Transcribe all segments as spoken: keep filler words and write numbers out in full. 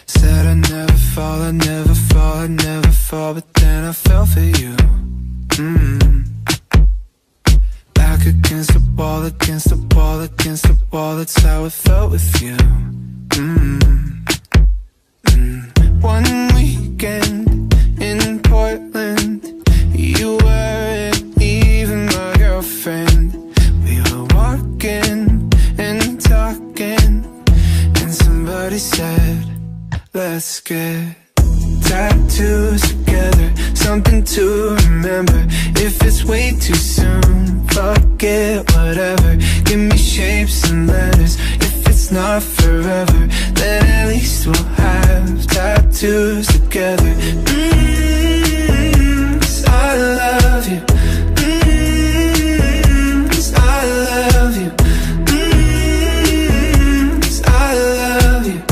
Said I'd never fall, I'd never fall, I'd never fall, but then I fell for you. Mm. Back against the wall, against the wall, against the wall, that's how it felt with you. Mm. Mm. One weekend in Portland, you weren't even my girlfriend. We were walking and talking, and somebody said, let's get tattoos together, something to remember. If it's way too soon, fuck it, whatever. Give me shapes and letters. If it's not forever, then at least we'll have tattoos together. Mm-hmm, 'cause I love you. Mm-hmm, 'cause I love you. Mm-hmm, 'cause I love you.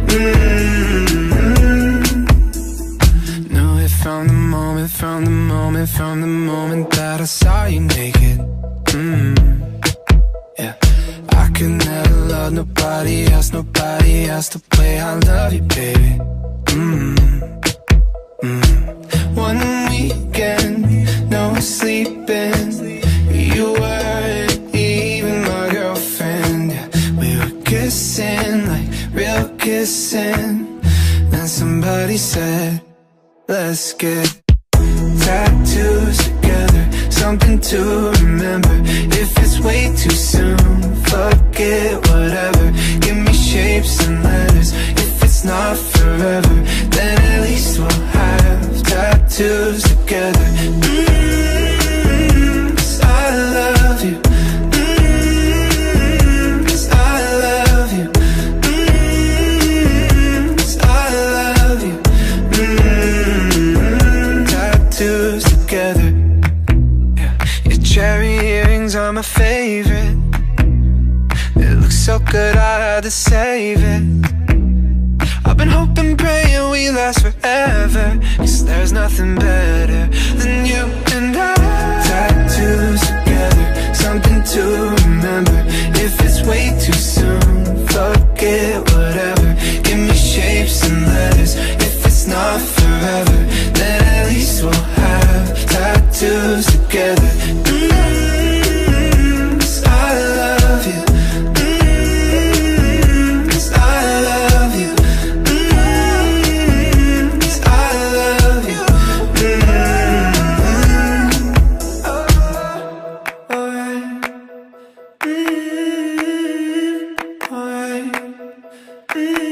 Mm-hmm. Knew it from the moment, from the moment, from the moment that I saw you naked. Mm-hmm. Yeah, I could never love nobody else, nobody else the way I love you, baby. Mm-hmm. Mm-hmm. One weekend, no sleeping, you weren't even my girlfriend. Yeah, we were kissing like real kissing. Then somebody said, let's get tattoos together, something to remember. If it's way too soon, fuck it, whatever. Give me shapes and letters. If it's not forever, then at least we'll have tattoos together. Mm-hmm, 'cause I love you. Mm-hmm, 'cause I love you. Mm-hmm, 'cause I love you. Mm-hmm, tattoos together. Yeah, your cherry earrings are my favorite. It looks so good, I had to save it. I've been hoping, praying we last forever, 'cause there's nothing better than you and I. Tattoos together, something to remember. If it's way too soon, fuck it, whatever. Give me shapes and letters. If it's not forever, then at least we'll have tattoos together. Mm-hmm, 'cause I love you. Mm-hmm, 'cause I love you. Mm-hmm, 'cause I love you. Mm-hmm. Oh, alright. Mm-hmm. Alright. Mm-hmm.